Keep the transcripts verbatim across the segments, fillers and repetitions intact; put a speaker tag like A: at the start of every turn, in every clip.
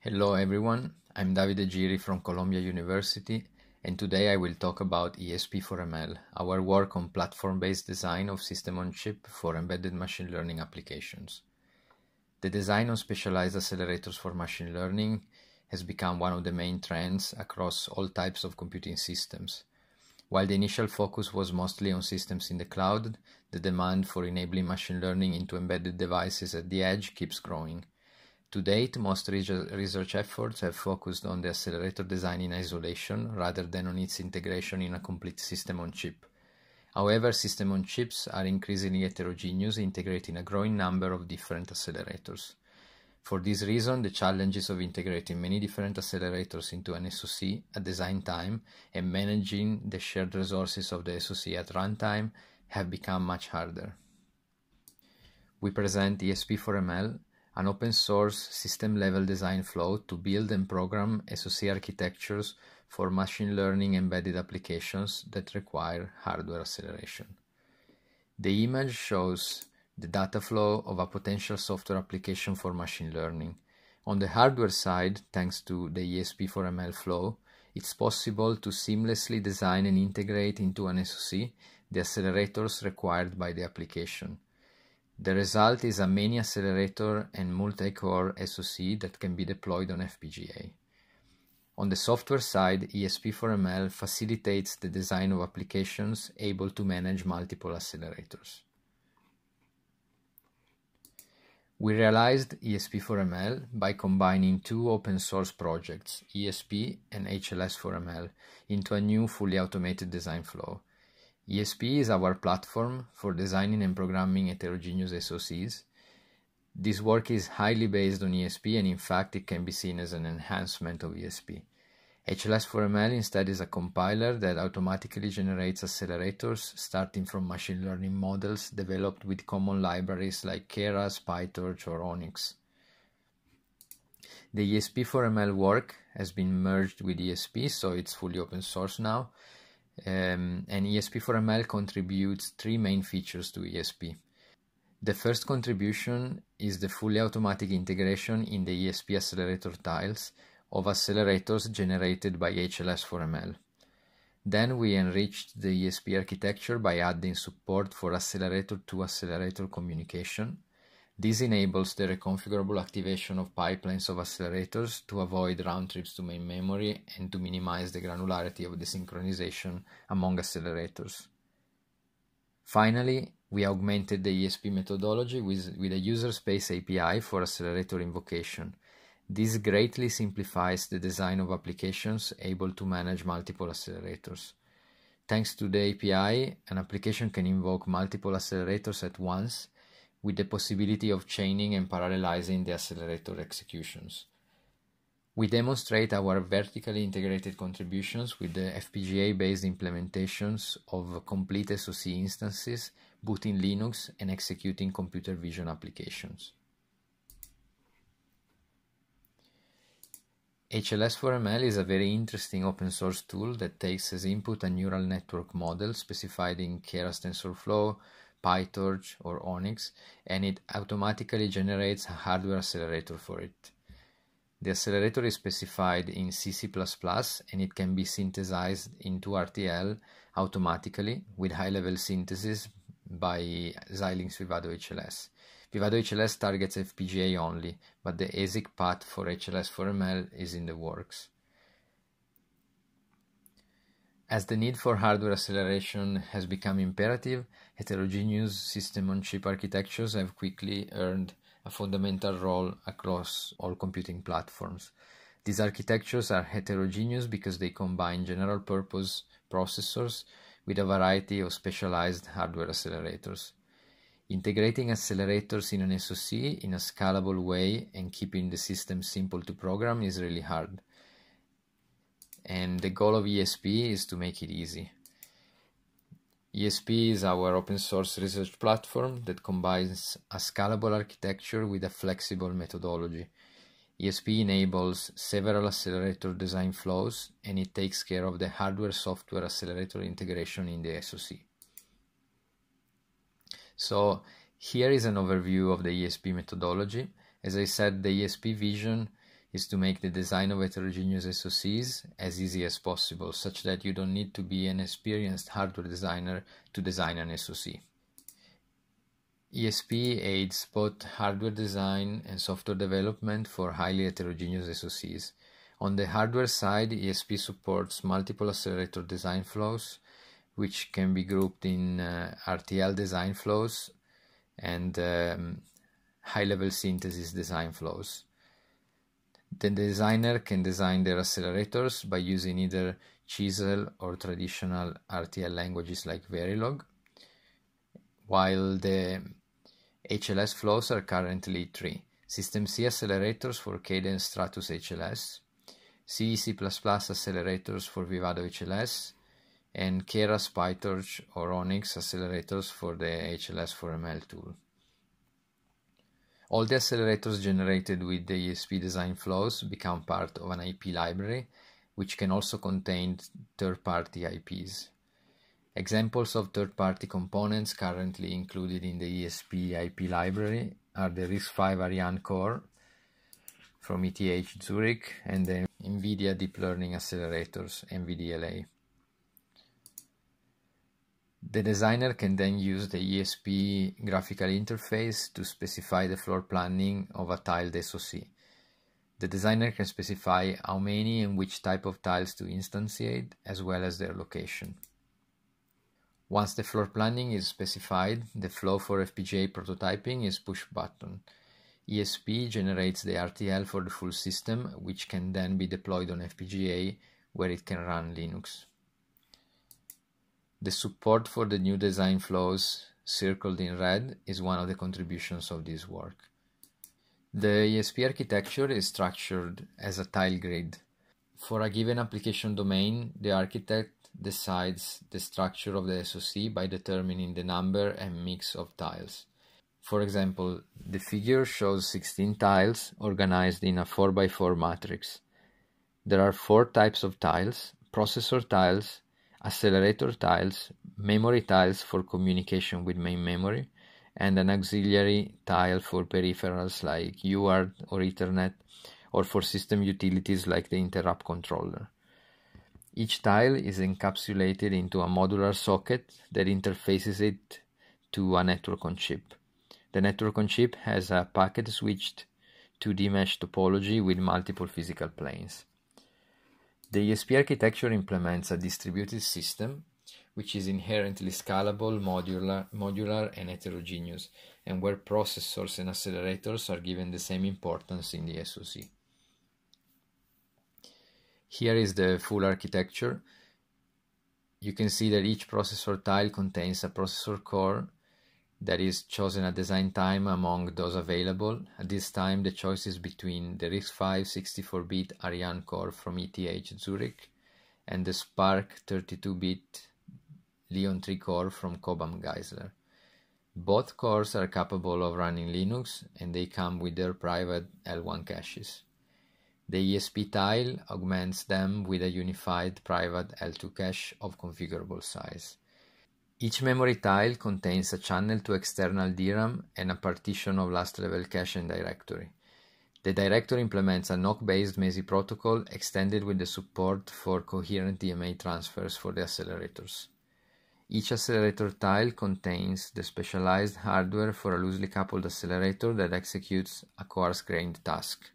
A: Hello everyone, I'm Davide Giri from Columbia University, and today I will talk about E S P four M L, our work on platform-based design of system-on-chip for embedded machine learning applications. The design of specialized accelerators for machine learning has become one of the main trends across all types of computing systems. While the initial focus was mostly on systems in the cloud, the demand for enabling machine learning into embedded devices at the edge keeps growing. To date, most research efforts have focused on the accelerator design in isolation rather than on its integration in a complete system-on-chip. However, system-on-chips are increasingly heterogeneous, integrating a growing number of different accelerators. For this reason, the challenges of integrating many different accelerators into an S O C at design time and managing the shared resources of the S O C at runtime have become much harder. We present E S P four M L, an open-source system-level design flow to build and program S O C architectures for machine learning embedded applications that require hardware acceleration. The image shows the data flow of a potential software application for machine learning. On the hardware side, thanks to the E S P four M L flow, it's possible to seamlessly design and integrate into an S O C the accelerators required by the application. The result is a many accelerator and multi-core S O C that can be deployed on F P G A. On the software side, E S P four M L facilitates the design of applications able to manage multiple accelerators. We realized E S P four M L by combining two open-source projects, E S P and H L S four M L, into a new fully automated design flow. E S P is our platform for designing and programming heterogeneous S O Cs. This work is highly based on E S P, and in fact it can be seen as an enhancement of E S P. H L S four M L instead is a compiler that automatically generates accelerators starting from machine learning models developed with common libraries like Keras, PyTorch or ONNX. The E S P four M L work has been merged with E S P, so it's fully open source now. Um, and E S P four M L contributes three main features to E S P. The first contribution is the fully automatic integration in the E S P accelerator tiles of accelerators generated by H L S four M L. Then we enriched the E S P architecture by adding support for accelerator-to-accelerator communication. This enables the reconfigurable activation of pipelines of accelerators to avoid round trips to main memory and to minimize the granularity of the synchronization among accelerators. Finally, we augmented the E S P methodology with, with a user space A P I for accelerator invocation. This greatly simplifies the design of applications able to manage multiple accelerators. Thanks to the A P I, an application can invoke multiple accelerators at once, with the possibility of chaining and parallelizing the accelerator executions. We demonstrate our vertically integrated contributions with the F P G A-based implementations of complete S O C instances, booting Linux and executing computer vision applications. H L S four M L is a very interesting open source tool that takes as input a neural network model specified in Keras TensorFlow, PyTorch or ONNX, and it automatically generates a hardware accelerator for it. The accelerator is specified in C C plus plus and it can be synthesized into R T L automatically with high-level synthesis by Xilinx Vivado H L S. Vivado H L S targets F P G A only, but the A S I C path for H L S four M L is in the works. As the need for hardware acceleration has become imperative, heterogeneous system-on-chip architectures have quickly earned a fundamental role across all computing platforms. These architectures are heterogeneous because they combine general-purpose processors with a variety of specialized hardware accelerators. Integrating accelerators in an S O C in a scalable way and keeping the system simple to program is really hard. And the goal of E S P is to make it easy. E S P is our open source research platform that combines a scalable architecture with a flexible methodology. E S P enables several accelerator design flows and it takes care of the hardware-software accelerator integration in the S O C. So here is an overview of the E S P methodology. As I said, the E S P vision is to make the design of heterogeneous S O Cs as easy as possible, such that you don't need to be an experienced hardware designer to design an S O C. E S P aids both hardware design and software development for highly heterogeneous S O Cs. On the hardware side, E S P supports multiple accelerator design flows, which can be grouped in uh, R T L design flows and um, high-level synthesis design flows. The designer can design their accelerators by using either Chisel or traditional R T L languages like Verilog, while the H L S flows are currently three: System C accelerators for Cadence Stratus H L S, C C plus plus accelerators for Vivado H L S, and Keras, PyTorch, or Onyx accelerators for the H L S four M L tool. All the accelerators generated with the E S P design flows become part of an I P library, which can also contain third-party I Ps. Examples of third-party components currently included in the E S P I P library are the RISC five Ariane core from E T H Zurich and the NVIDIA Deep Learning Accelerators, N V D L A. The designer can then use the E S P graphical interface to specify the floor planning of a tiled S O C. The designer can specify how many and which type of tiles to instantiate, as well as their location. Once the floor planning is specified, the flow for F P G A prototyping is push button. E S P generates the R T L for the full system, which can then be deployed on F P G A, where it can run Linux. The support for the new design flows, circled in red, is one of the contributions of this work. The E S P architecture is structured as a tile grid. For a given application domain, the architect decides the structure of the S O C by determining the number and mix of tiles. For example, the figure shows sixteen tiles organized in a four by four matrix. There are four types of tiles: processor tiles, accelerator tiles, memory tiles for communication with main memory, and an auxiliary tile for peripherals like U A R T or Ethernet, or for system utilities like the interrupt controller. Each tile is encapsulated into a modular socket that interfaces it to a network on chip. The network on chip has a packet-switched two D mesh topology with multiple physical planes. The E S P architecture implements a distributed system, which is inherently scalable, modular, modular and heterogeneous, and where processors and accelerators are given the same importance in the S O C. Here is the full architecture. You can see that each processor tile contains a processor core that is chosen at design time among those available. At this time, the choice is between the RISC five sixty-four bit Ariane core from E T H Zurich and the Spark thirty-two bit Leon three core from Cobham Geisler. Both cores are capable of running Linux, and they come with their private L one caches. The E S P tile augments them with a unified private L two cache of configurable size. Each memory tile contains a channel to external D RAM and a partition of last level cache and directory. The directory implements a N O C-based M E S I protocol extended with the support for coherent D M A transfers for the accelerators. Each accelerator tile contains the specialized hardware for a loosely coupled accelerator that executes a coarse-grained task.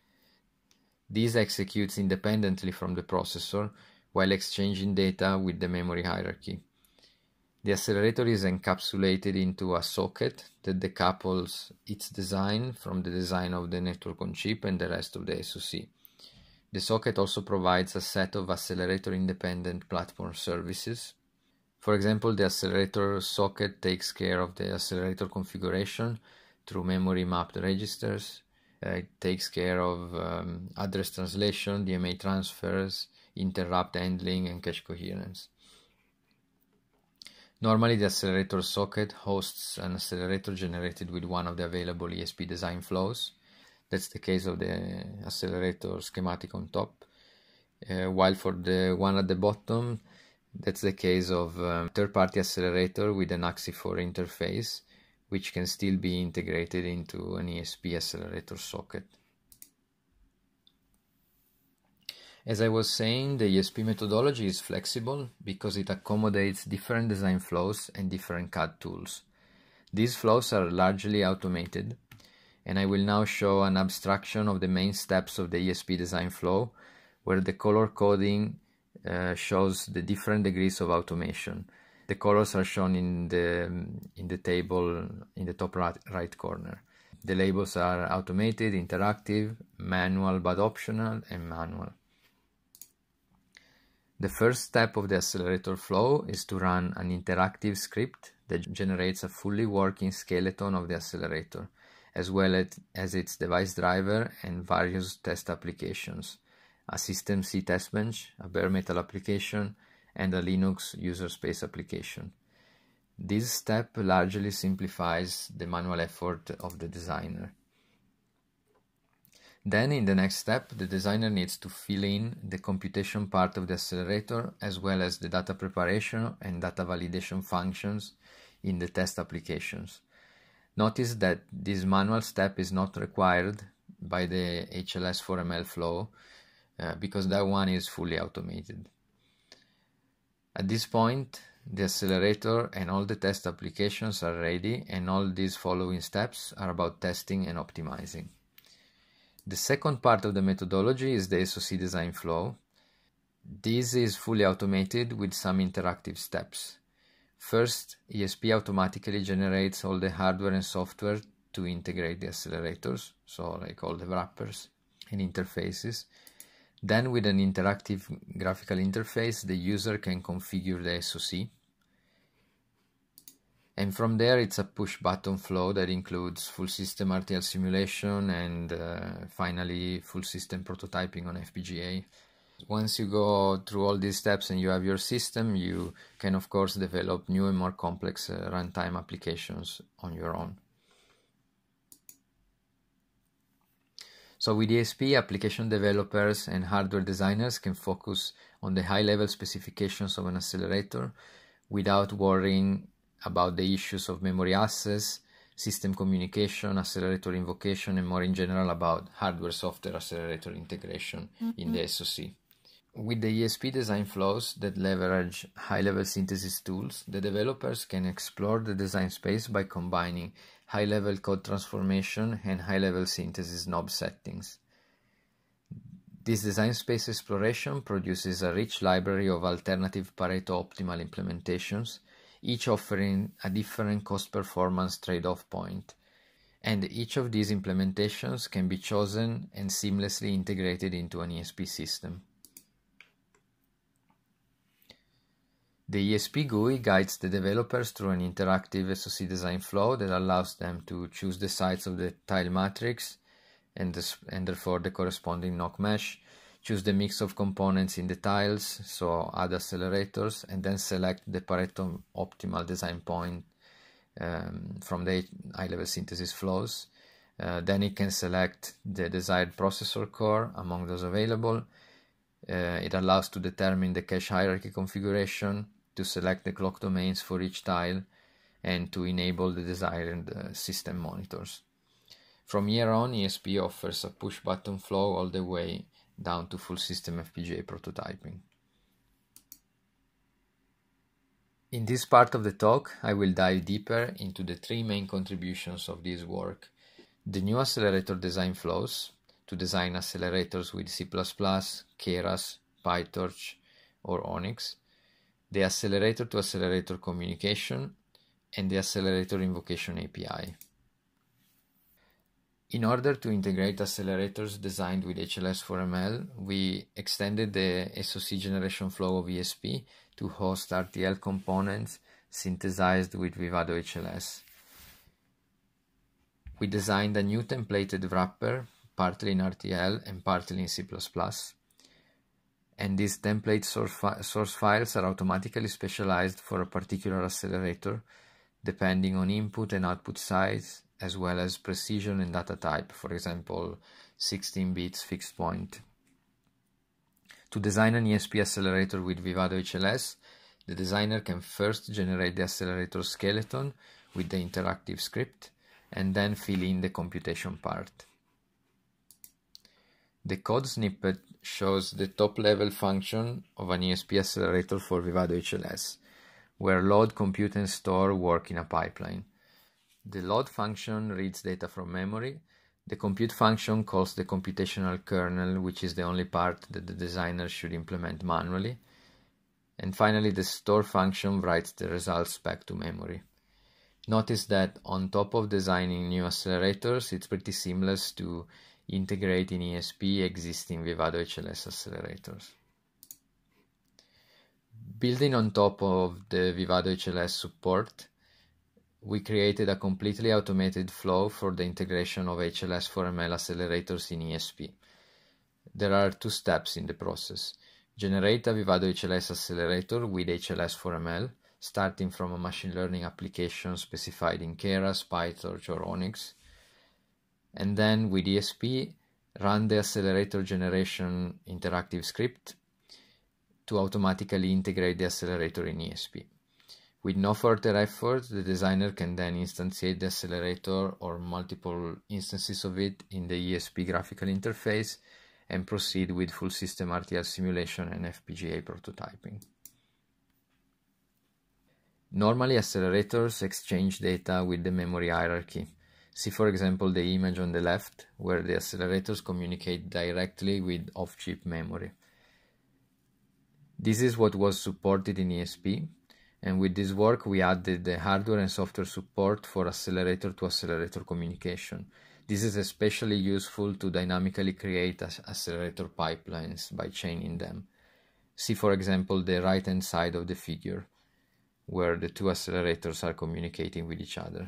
A: This executes independently from the processor while exchanging data with the memory hierarchy. The accelerator is encapsulated into a socket that decouples its design from the design of the network on chip and the rest of the S O C. The socket also provides a set of accelerator-independent platform services. For example, the accelerator socket takes care of the accelerator configuration through memory mapped registers. Uh, it takes care of um, address translation, D M A transfers, interrupt handling, and cache coherence. Normally, the accelerator socket hosts an accelerator generated with one of the available E S P design flows. That's the case of the accelerator schematic on top. Uh, while for the one at the bottom, that's the case of a um, third-party accelerator with an A X I four interface, which can still be integrated into an E S P accelerator socket. As I was saying, the E S P methodology is flexible because it accommodates different design flows and different C A D tools. These flows are largely automated, and I will now show an abstraction of the main steps of the E S P design flow, where the color coding uh, shows the different degrees of automation. The colors are shown in the, in the table in the top right, right corner. The labels are automated, interactive, manual but optional, and manual. The first step of the accelerator flow is to run an interactive script that generates a fully working skeleton of the accelerator, as well as its device driver and various test applications, a System C test bench, a bare metal application, and a Linux user space application. This step largely simplifies the manual effort of the designer. Then, in the next step, the designer needs to fill in the computation part of the accelerator, as well as the data preparation and data validation functions in the test applications. Notice that this manual step is not required by the H L S four M L flow uh, because that one is fully automated. At this point, the accelerator and all the test applications are ready, and all these following steps are about testing and optimizing. The second part of the methodology is the S O C design flow. This is fully automated with some interactive steps. First, E S P automatically generates all the hardware and software to integrate the accelerators, so like all the wrappers and interfaces. Then, with an interactive graphical interface, the user can configure the S O C. And from there, it's a push-button flow that includes full system R T L simulation and uh, finally full system prototyping on F P G A. Once you go through all these steps and you have your system, you can of course develop new and more complex uh, runtime applications on your own. So with E S P, application developers and hardware designers can focus on the high-level specifications of an accelerator without worrying about the issues of memory access, system communication, accelerator invocation, and more in general about hardware-software accelerator integration mm-hmm. in the S O C. With the E S P design flows that leverage high-level synthesis tools, the developers can explore the design space by combining high-level code transformation and high-level synthesis knob settings. This design space exploration produces a rich library of alternative Pareto optimal implementations, each offering a different cost-performance trade-off point, and each of these implementations can be chosen and seamlessly integrated into an E S P system. The E S P G U I guides the developers through an interactive S O C design flow that allows them to choose the size of the tile matrix and, the, and therefore the corresponding knock mesh, choose the mix of components in the tiles, so add accelerators, and then select the Pareto optimal design point um, from the high-level synthesis flows. Uh, then it can select the desired processor core among those available. Uh, it allows to determine the cache hierarchy configuration, to select the clock domains for each tile, and to enable the desired uh, system monitors. From here on, E S P offers a push-button flow all the way down to full system F P G A prototyping. In this part of the talk, I will dive deeper into the three main contributions of this work: the new accelerator design flows, to design accelerators with C plus plus, Keras, PyTorch, or Onyx, the accelerator-to-accelerator communication, and the accelerator invocation A P I. In order to integrate accelerators designed with H L S four M L, we extended the S O C generation flow of E S P to host R T L components synthesized with Vivado H L S. We designed a new templated wrapper, partly in R T L and partly in C plus plus. And these template source, fi source files are automatically specialized for a particular accelerator, depending on input and output size, as well as precision and data type, for example, sixteen bits fixed point. To design an E S P accelerator with Vivado H L S, the designer can first generate the accelerator skeleton with the interactive script, and then fill in the computation part. The code snippet shows the top-level function of an E S P accelerator for Vivado H L S, where load, compute, and store work in a pipeline. The load function reads data from memory. The compute function calls the computational kernel, which is the only part that the designer should implement manually. And finally, the store function writes the results back to memory. Notice that on top of designing new accelerators, it's pretty seamless to integrate in E S P existing Vivado H L S accelerators. Building on top of the Vivado H L S support, we created a completely automated flow for the integration of H L S four M L accelerators in E S P. There are two steps in the process. Generate a Vivado H L S accelerator with H L S four M L, starting from a machine learning application specified in Keras, PyTorch, or Onyx. And then with E S P, run the accelerator generation interactive script to automatically integrate the accelerator in E S P. With no further effort, the designer can then instantiate the accelerator or multiple instances of it in the E S P graphical interface and proceed with full system R T L simulation and F P G A prototyping. Normally, accelerators exchange data with the memory hierarchy. See, for example, the image on the left, where the accelerators communicate directly with off-chip memory. This is what was supported in E S P, and with this work we added the hardware and software support for accelerator-to-accelerator communication. This is especially useful to dynamically create accelerator pipelines by chaining them. See, for example, the right-hand side of the figure, where the two accelerators are communicating with each other.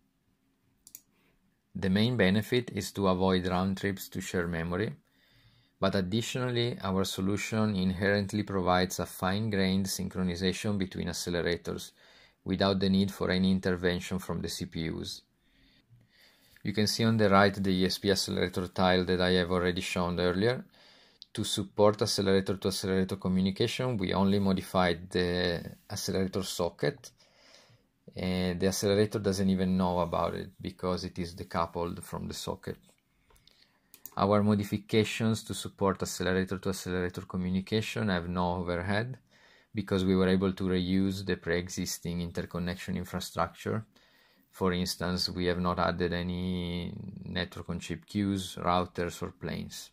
A: The main benefit is to avoid round trips to share memory, but additionally, our solution inherently provides a fine-grained synchronization between accelerators without the need for any intervention from the C P Us. You can see on the right the E S P accelerator tile that I have already shown earlier. To support accelerator-to-accelerator communication, we only modified the accelerator socket, and the accelerator doesn't even know about it because it is decoupled from the socket. Our modifications to support accelerator-to-accelerator communication have no overhead because we were able to reuse the pre-existing interconnection infrastructure. For instance, we have not added any network-on-chip queues, routers, or planes.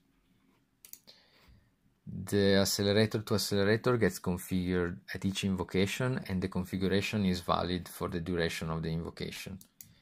A: The accelerator-to-accelerator gets configured at each invocation, and the configuration is valid for the duration of the invocation.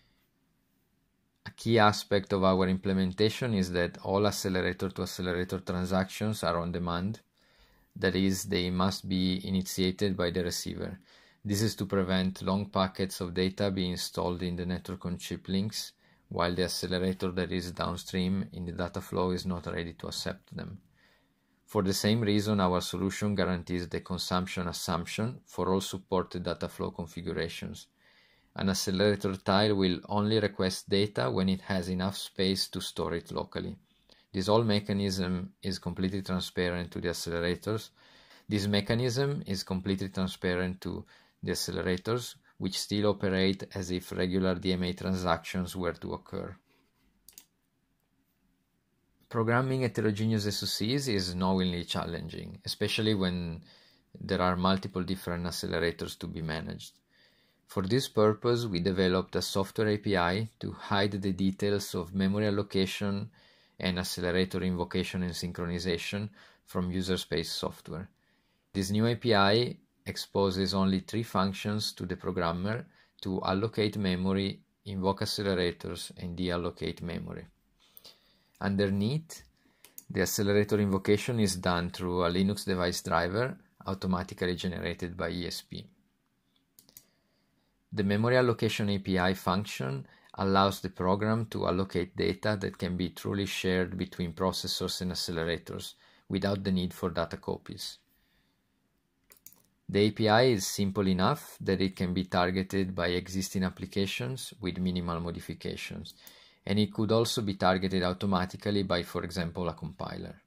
A: A key aspect of our implementation is that all accelerator-to-accelerator transactions are on demand. That is, they must be initiated by the receiver. This is to prevent long packets of data being stalled in the network-on-chip links, while the accelerator that is downstream in the data flow is not ready to accept them. For the same reason, our solution guarantees the consumption assumption for all supported data flow configurations. An accelerator tile will only request data when it has enough space to store it locally. This whole mechanism is completely transparent to the accelerators. This mechanism is completely transparent to the accelerators, which still operate as if regular D M A transactions were to occur. Programming heterogeneous S O Cs is knowingly challenging, especially when there are multiple different accelerators to be managed. For this purpose, we developed a software A P I to hide the details of memory allocation and accelerator invocation and synchronization from user space software. This new A P I exposes only three functions to the programmer to allocate memory, invoke accelerators, and deallocate memory. Underneath, the accelerator invocation is done through a Linux device driver automatically generated by E S P. The memory allocation A P I function allows the program to allocate data that can be truly shared between processors and accelerators without the need for data copies. The A P I is simple enough that it can be targeted by existing applications with minimal modifications, and it could also be targeted automatically by, for example, a compiler.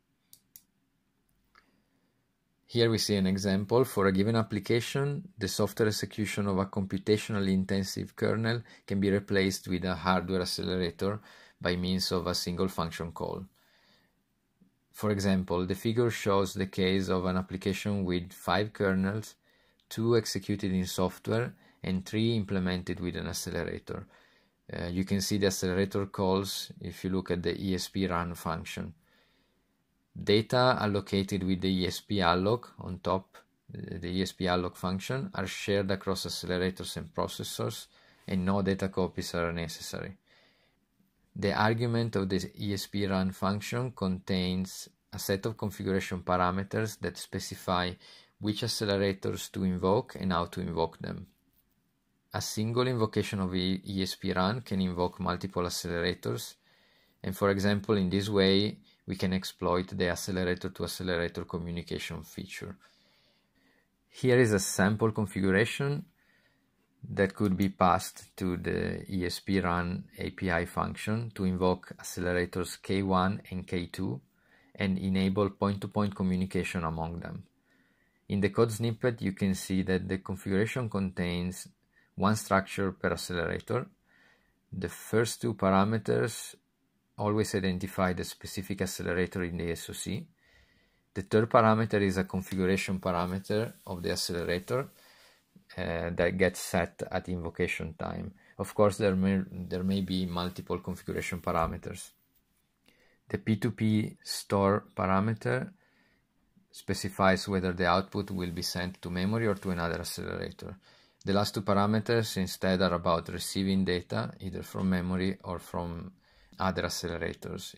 A: Here we see an example. For a given application, the software execution of a computationally intensive kernel can be replaced with a hardware accelerator by means of a single function call. For example, the figure shows the case of an application with five kernels, two executed in software and three implemented with an accelerator. Uh, you can see the accelerator calls if you look at the E S P run function. Data allocated with the E S P alloc on top, the E S P alloc function, are shared across accelerators and processors, and no data copies are necessary. The argument of the E S P run function contains a set of configuration parameters that specify which accelerators to invoke and how to invoke them. A single invocation of E S P run can invoke multiple accelerators, and for example, in this way, we can exploit the accelerator-to-accelerator communication feature. Here is a sample configuration that could be passed to the E S P run A P I function to invoke accelerators K one and K two and enable point-to-point communication among them. In the code snippet, you can see that the configuration contains one structure per accelerator. The first two parameters always identify the specific accelerator in the S O C. The third parameter is a configuration parameter of the accelerator uh, that gets set at invocation time. Of course, there may, there may be multiple configuration parameters. The P two P store parameter specifies whether the output will be sent to memory or to another accelerator. The last two parameters instead are about receiving data either from memory or from other accelerators.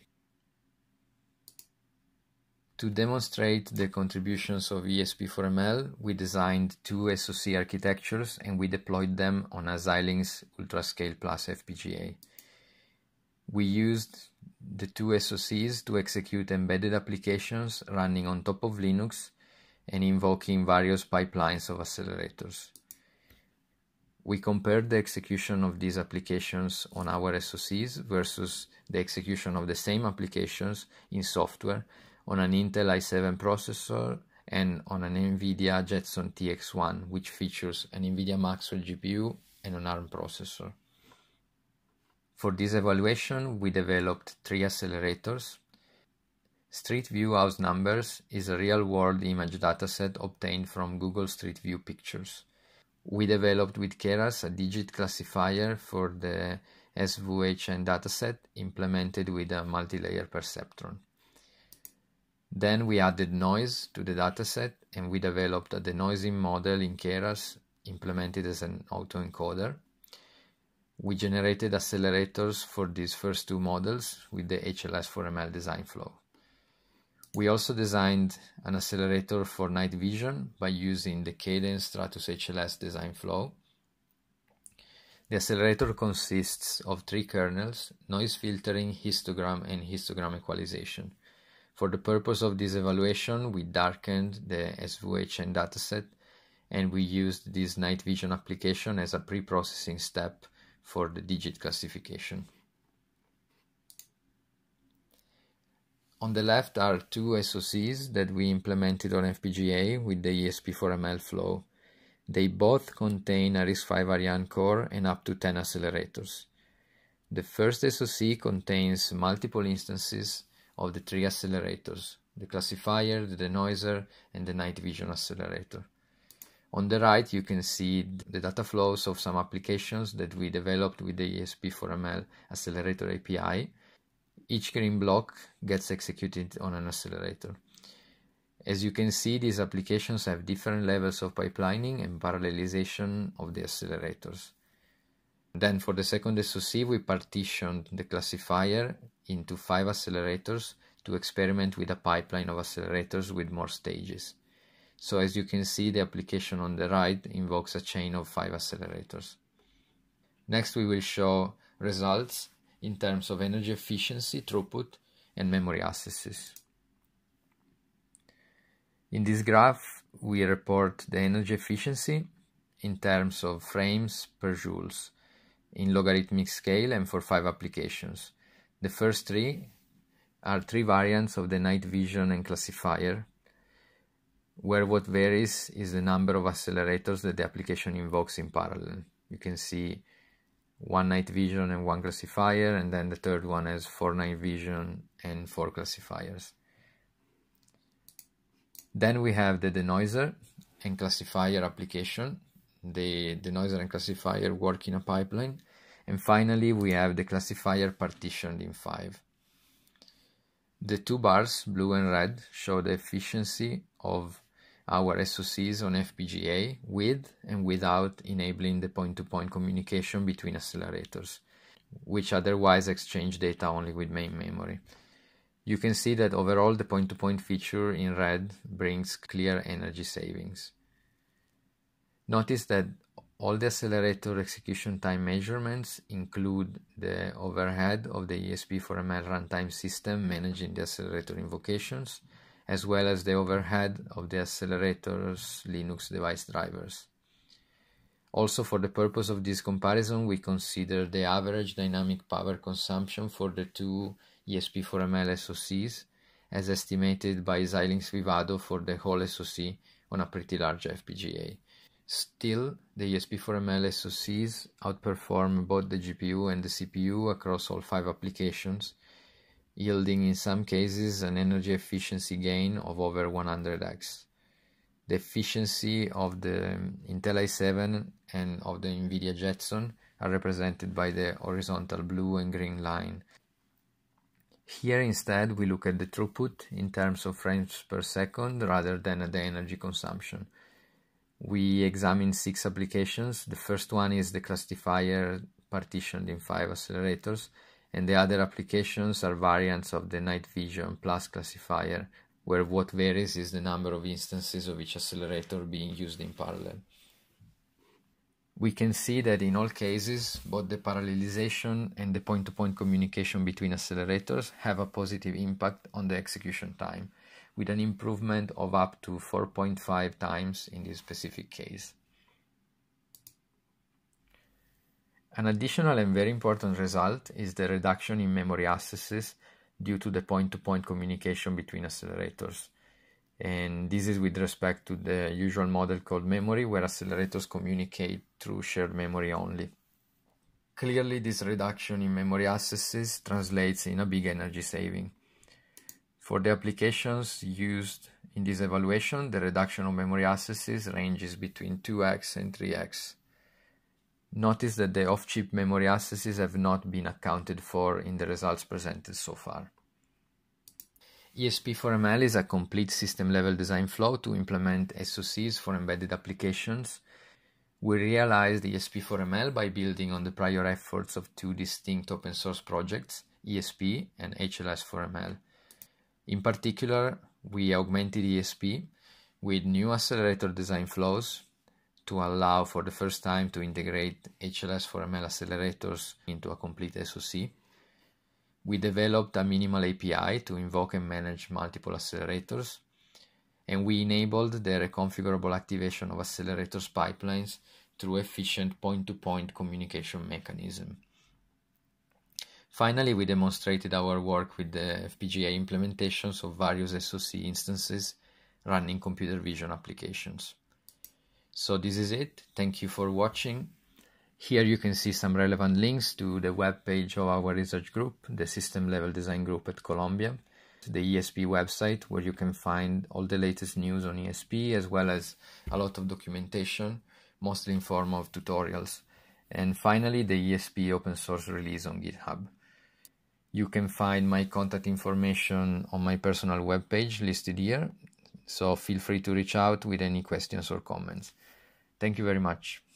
A: To demonstrate the contributions of E S P four M L, we designed two S O C architectures and we deployed them on a Xilinx UltraScale Plus F P G A. We used the two S O Cs to execute embedded applications running on top of Linux and invoking various pipelines of accelerators. We compared the execution of these applications on our S O Cs versus the execution of the same applications in software on an Intel i seven processor and on an NVIDIA Jetson T X one, which features an NVIDIA Maxwell G P U and an ARM processor. For this evaluation, we developed three accelerators. Street View House Numbers is a real-world image dataset obtained from Google Street View Pictures. We developed with Keras a digit classifier for the S V H N dataset implemented with a multi-layer perceptron. Then we added noise to the dataset and we developed a denoising model in Keras implemented as an autoencoder. We generated accelerators for these first two models with the H L S four M L design flow. We also designed an accelerator for night vision by using the Cadence Stratus H L S design flow. The accelerator consists of three kernels: noise filtering, histogram, and histogram equalization. For the purpose of this evaluation, we darkened the S V H N dataset and we used this night vision application as a pre-processing step for the digit classification. On the left are two S O Cs that we implemented on F P G A with the E S P four M L flow. They both contain a RISC-V Ariane core and up to ten accelerators. The first S O C contains multiple instances of the three accelerators: the classifier, the denoiser, and the night vision accelerator. On the right, you can see the data flows of some applications that we developed with the E S P four M L accelerator A P I. Each green block gets executed on an accelerator. As you can see, these applications have different levels of pipelining and parallelization of the accelerators. Then for the second S O C, we partitioned the classifier into five accelerators to experiment with a pipeline of accelerators with more stages. So as you can see, the application on the right invokes a chain of five accelerators. Next, we will show results in terms of energy efficiency, throughput, and memory accesses. In this graph, we report the energy efficiency in terms of frames per joules in logarithmic scale and for five applications. The first three are three variants of the night vision and classifier, where what varies is the number of accelerators that the application invokes in parallel. You can see one night vision and one classifier, and then the third one has four night vision and four classifiers. Then we have the denoiser and classifier application. The denoiser and classifier work in a pipeline. And finally, we have the classifier partitioned in five. The two bars, blue and red, show the efficiency of our S O Cs on F P G A with and without enabling the point-to-point communication between accelerators, which otherwise exchange data only with main memory. You can see that overall the point-to-point feature in red brings clear energy savings. Notice that all the accelerator execution time measurements include the overhead of the E S P four M L runtime system managing the accelerator invocations, as well as the overhead of the accelerator's Linux device drivers. Also, for the purpose of this comparison, we consider the average dynamic power consumption for the two E S P four M L S O Cs as estimated by Xilinx Vivado for the whole S O C on a pretty large F P G A. Still, the E S P four M L S O Cs outperform both the G P U and the C P U across all five applications, yielding in some cases an energy efficiency gain of over one hundred x. The efficiency of the Intel i seven and of the NVIDIA Jetson are represented by the horizontal blue and green line. Here instead we look at the throughput in terms of frames per second rather than at the energy consumption. We examine six applications. The first one is the classifier partitioned in five accelerators, and the other applications are variants of the night vision plus classifier, where what varies is the number of instances of each accelerator being used in parallel. We can see that in all cases, both the parallelization and the point-to-point communication between accelerators have a positive impact on the execution time, with an improvement of up to four point five times in this specific case. An additional and very important result is the reduction in memory accesses due to the point-to-point communication between accelerators. And this is with respect to the usual model called memory, where accelerators communicate through shared memory only. Clearly, this reduction in memory accesses translates in a big energy saving. For the applications used in this evaluation, the reduction of memory accesses ranges between two x and three x. Notice that the off-chip memory accesses have not been accounted for in the results presented so far. E S P four M L is a complete system-level design flow to implement S O Cs for embedded applications. We realized E S P four M L by building on the prior efforts of two distinct open-source projects, E S P and H L S four M L. In particular, we augmented E S P with new accelerator design flows to allow for the first time to integrate H L S four M L accelerators into a complete S O C. We developed a minimal A P I to invoke and manage multiple accelerators, and we enabled the reconfigurable activation of accelerators pipelines through efficient point-to-point communication mechanism. Finally, we demonstrated our work with the F P G A implementations of various S O C instances running computer vision applications. So this is it. Thank you for watching. Here you can see some relevant links to the web page of our research group, the System Level Design Group at Columbia, the E S P website where you can find all the latest news on E S P, as well as a lot of documentation, mostly in form of tutorials. And finally, the E S P open source release on GitHub. You can find my contact information on my personal webpage listed here, so feel free to reach out with any questions or comments. Thank you very much.